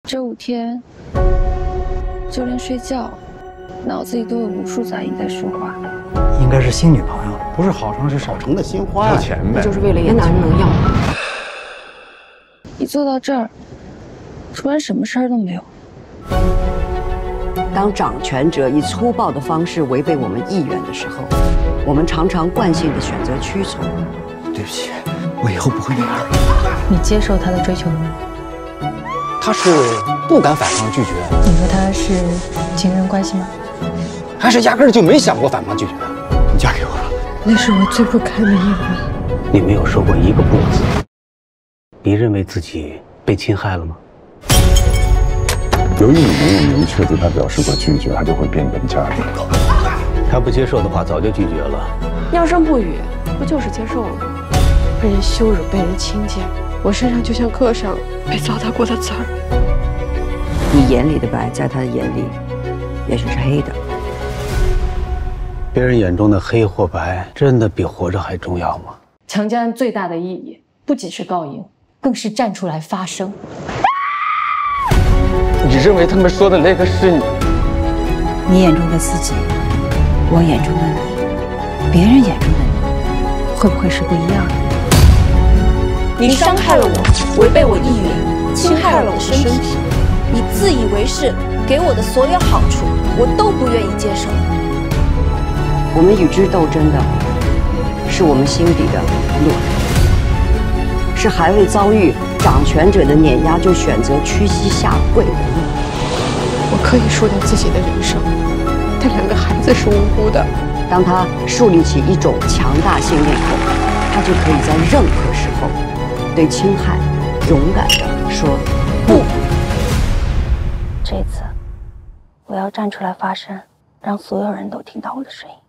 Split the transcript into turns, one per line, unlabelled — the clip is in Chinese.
这5天，就连睡觉，脑子里都有无数杂音在说话。
应该是新女朋友，不是好成是少成
的新花
要钱呗，
不就是为了眼哪能要？
你做到这儿，突然什么事儿都没有。
当掌权者以粗暴的方式违背我们意愿的时候，我们常常惯性的选择屈从。
对不起，我以后不会那样。
你接受他的追求了吗？
他是不敢反抗拒绝。
你和他是情人关系吗？
还是压根儿就没想过反抗拒绝？你嫁给我了？
那是我最不堪的一回。
你没有说过一个不字。你认为自己被侵害了吗？
由于你没有明确对他表示过拒绝，他就会变本加厉。
他不接受的话，早就拒绝了。
要声不语，不就是接受了吗？被人羞辱，被人轻贱，我身上就像刻上被糟蹋过的刺儿。你眼里的白，在他的眼里，也许是黑的。
别人眼中的黑或白，真的比活着还重要吗？
强奸案最大的意义，不仅是告赢，更是站出来发声。
你认为他们说的那个是你？
你眼中的自己，我眼中的你，别人眼中的你，会不会是不一样的？
你伤害了我，违背我意愿，侵害了我的身体，你自以为是，给我的所有好处，我都不愿意接受。
我们与之斗争的，是我们心底的懦弱，是还未遭遇掌权者的碾压就选择屈膝下跪的你。我可以输掉自己的人生，但2个孩子是无辜的。当他树立起一种强大信念后，他就可以在任何时候对侵害勇敢地说不。
这次，我要站出来发声，让所有人都听到我的声音。